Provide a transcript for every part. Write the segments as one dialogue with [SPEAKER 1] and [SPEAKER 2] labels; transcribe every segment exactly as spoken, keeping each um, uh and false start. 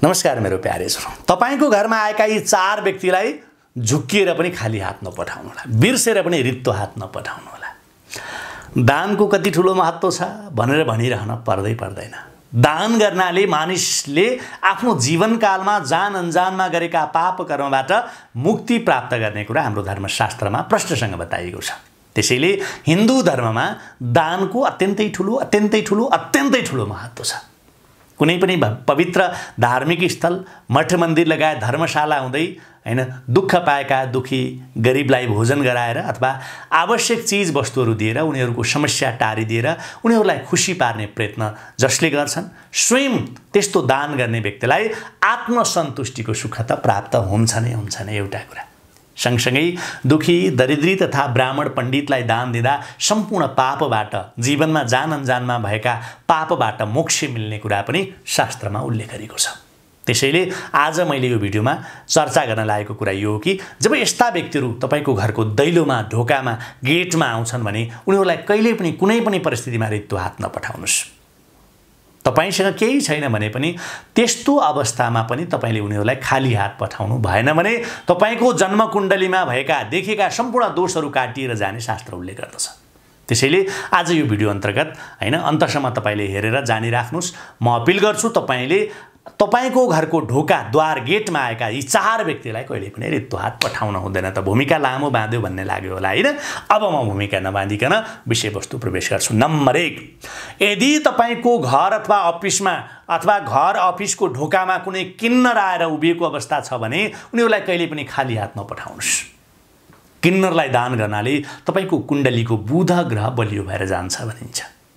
[SPEAKER 1] नमस्कार मेरो प्यारेजहरु, तपाईको घरमा आएका यी चार व्यक्तिलाई झुक्किएर पनि खाली हात नपठाउनु होला, बिर्सेर पनि रित्तो हात नपठाउनु होला। दानको कति ठूलो महत्व छ भनेर भनिरहन पर्दै पर्दैन। दान गर्नाले मानिसले आफ्नो जीवनकालमा जान अनजानमा गरेका पाप कर्मबाट मुक्ति प्राप्त गर्ने कुरा हाम्रो धर्मशास्त्रमा प्रष्टसँग बताइएको छ। त्यसैले हिन्दू धर्ममा दानको अत्यन्तै ठूलो अत्यन्तै ठूलो अत्यन्तै ठूलो महत्व छ। कुनै पनि पवित्र धार्मिक स्थल, मठ मन्दिर लगायत धर्मशाला हुँदै हैन दुःख पाएका दुखी गरीबलाई भोजन गराएर अथवा आवश्यक चीज वस्तुहरू दिएर उनीहरूको समस्या टारिदिएर उनीहरूलाई खुशी पार्ने प्रयत्न जसले गर्छन्, स्वयं त्यस्तो दान गर्ने व्यक्तिलाई आत्मसन्तुष्टिको सुख त प्राप्त हुन्छ नै हुन्छ नै एउटा कुरा। सँगसँगै दुखी दरिद्री तथा ब्राह्मण पण्डितलाई दान दिँदा सम्पूर्ण पापबाट, जीवनमा जान अनजानमा भएका पापबाट मोक्ष मिल्ने कुरा पनि शास्त्रमा उल्लेख गरेको छ। त्यसैले आज मैले यो भिडियोमा चर्चा गर्न लागेको कुरा यो हो कि जब यस्ता व्यक्तिहरू तपाईको घरको दैलोमा, ढोकामा, गेटमा आउँछन् भने उनीहरूलाई कहिल्यै पनि कुनै पनि परिस्थितिमा रित्तो हात नपठाउनुस्। तपाईसँग केही छैन भने पनि त्यस्तो अवस्थामा पनि तपाईले उनीहरूलाई खाली हात पठाउनु भएन भने तपाईको जन्मकुण्डलीमा भएका देखेका सम्पूर्ण दोषहरू काटिएर जाने शास्त्र उल्लेख गर्दछ। त्यसैले आज यो भिडियो अन्तर्गत हैन अन्तसम्म तपाईले हेरेर जानिराख्नुस्। म अपिल गर्छु तपाईले तपाईको घरको ढोका, द्वार, गेटमा आएका यी चार व्यक्तिलाई कहिले पनि रित्तो हात पठाउन हुँदैन। त भूमिका लामो बाँध्यो भन्ने लाग्यो होला हैन। अब म भूमिका नबाँधिकन विषयवस्तु प्रवेश गर्छु। नम्बर एक, यदि तपाईको घर अथवा अफिसमा अथवा घर अफिसको ढोकामा कुनै किन्नर आएर उभिएको अवस्था छ भने उनीहरूलाई कहिले पनि खाली हात नपठाउनुस्। किन्नरलाई दान गर्नाले तपाईको कुण्डलीको बुध ग्रह बलियो भएर जान्छ भनिन्छ,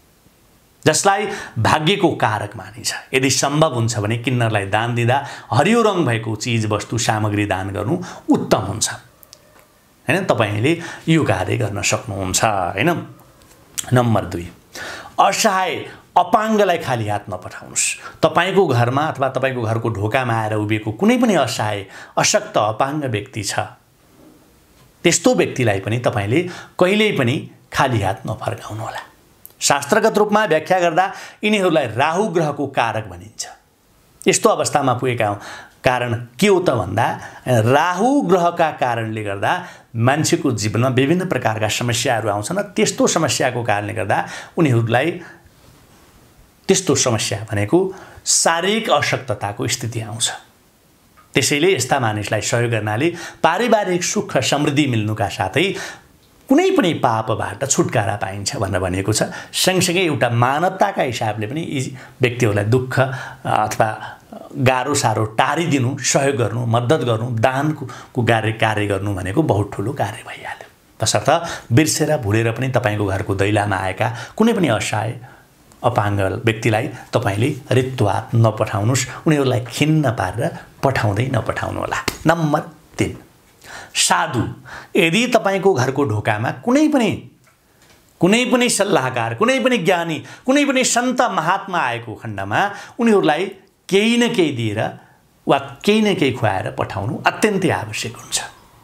[SPEAKER 1] जसलाई भाग्यको कारक मानिन्छ। यदि सम्भव हुन्छ भने किन्नरलाई दान दिँदा हरियो रङ भएको चीज वस्तु सामग्री दान गर्नु उत्तम हुन्छ हैन। तपाईले यो कार्य गर्न सक्नुहुन्छ हैन। नम्बर दुई, असहाय अपाङ्गलाई खाली हात नपठाउनुस्। तपाईको घरमा अथवा तपाईको घरको ढोकामा आएर उभिएको कुनै पनि असहाय, अशक्त, अपाङ्ग व्यक्ति छ, त्यस्तो व्यक्तिलाई पनि तपाईले कहिल्यै पनि खाली हात नफर्काउनु होला। शास्त्रगत रूपमा व्याख्या गर्दा यिनीहरूलाई राहु ग्रहको कारक भनिन्छ। यस्तो अवस्थामा पुगेका कारण के हो त भन्दा राहु ग्रहका कारणले गर्दा मान्छेको जीवनमा विभिन्न प्रकारका समस्याहरू आउँछन्। त्यस्तो समस्याको कारणले गर्दा उनीहरूलाई त्यस्तो समस्या भनेको शारीरिक अशक्तताको स्थिति आउँछ। त्यसैले यस्ता मानिसलाई सहयोग गर्नाले पारिवारिक सुख समृद्धि मिल्नुका साथै कुनै पनि पापबाट छुटकारा पाइन्छ भनेर भनिएको छ। सँगसँगै एउटा मानवताका हिसाबले पनि यी व्यक्तिहरूलाई दुःख अथवा गाह्रो साह्रो टारिदिनु, सहयोग गर्नु, मद्दत गर्नु, दानको कार्य कार्य गर्नु भनेको बहुत ठुलो कार्य भइहाल्यो। तसर्थ बिर्सेर भुलेर पनि तपाईको घरको दैलामा आएका कुनै पनि असहाय अपाङ्ग व्यक्तिलाई तपाईले रित्तो हात नपठाउनुस्। उनीहरूलाई खिन्न पारेर पठाउँदै नपठाउनु होला। नम्बर तीन, साधु। यदि तपाईको घरको ढोकामा कुनै पनि कुनै पनि सल्लाहकार, कुनै पनि ज्ञानी, कुनै पनि सन्त महात्मा आएको खण्डमा उनीहरूलाई केही न केही दिएर वा केही न केही खुवाएर पठाउनु अत्यन्तै आवश्यक हुन्छ।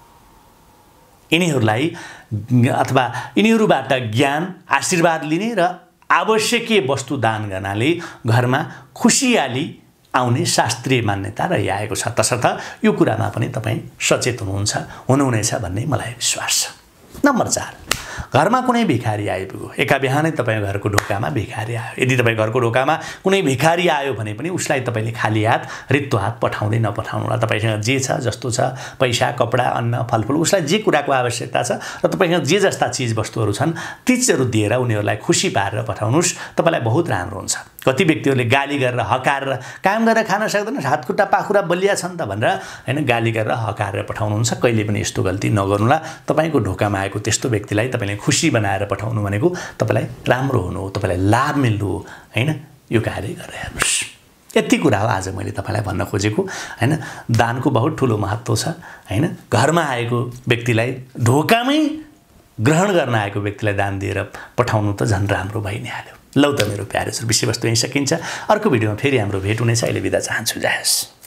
[SPEAKER 1] यिनीहरूलाई अथवा यिनीहरूबाट ज्ञान, आशीर्वाद लिने र आवश्यकीय वस्तु दान गर्नाले घरमा खुसियाली आउने शास्त्रीय मान्यता रहिआएको छ। तसर्थ यो कुरामा पनि तपाईँ सचेत हुनुहुन्छ, हुनुहुनेछ भन्ने मलाई विश्वास छ। नम्बर चार, घरमा कुनै भिखारी आइपुग्यो। एका बिहानै तपाईको घरको ढोकामा भिखारी आयो। यदि तपाईको घरको ढोकामा कुनै भिखारी आयो भने पनि उसलाई तपाईले खाली हात, रित्तो हात पठाउँदै नपठाउनु होला। तपाईसँग जे छ, जस्तो छ, पैसा, कपडा, अन्न, फलफुल, उसलाई जे कुराको आवश्यकता छ र तपाईसँग जे जस्ता चिज वस्तुहरू छन् तीजहरू दिएर उनीहरूलाई खुसी पारेर पठाउनुस्। तपाईलाई बहुत राम्रो हुन्छ। कति व्यक्तिहरूले गाली गरेर, हकारेर, काम गरेर खान सक्दैन, हातखुट्टा पाखुरा बलिया छन् त भनेर हैन गाली गरेर हकारेर पठाउनुहुन्छ। कहिले पनि यस्तो गल्ती नगर्नुला। तपाईको ढोकामा आएको त्यस्तो व्यक्तिलाई तपाईले खुसी बनाएर पठाउनु भनेको तपाईलाई राम्रो हुनु हो, तपाईलाई लाभ मिल्नु हो हैन। यो कार्य गरेर हेर्नुस्। यति कुरा हो आज मैले तपाईलाई भन्न खोजेको हैन। दानको बहुत ठूलो महत्व छ हैन। घरमा आएको व्यक्तिलाई, ढोकामै ग्रहण गर्न आएको व्यक्तिलाई दान दिएर पठाउनु त झन् राम्रो भइ नै हाल्यो। लौ त मेरो प्यारेजहरु, विषयवस्तु यही सकिन्छ। अर्को भिडियोमा फेरि हाम्रो भेट हुनेछ। अहिले बिदा चाहन्छु। जय होस्।